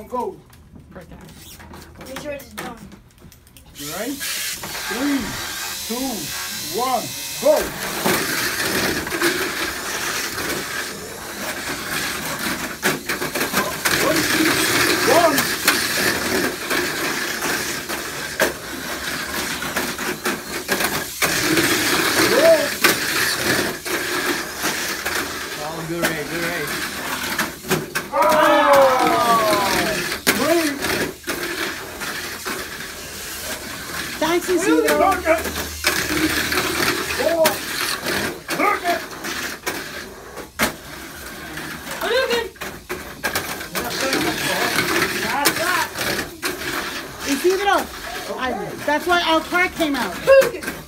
go. Make sure it's done. You ready? 3, 2, 1, go. One. Oh, good race, good race. Thanks, Isidro. Look it. 4. Look it. Isidro, that's why our crack came out.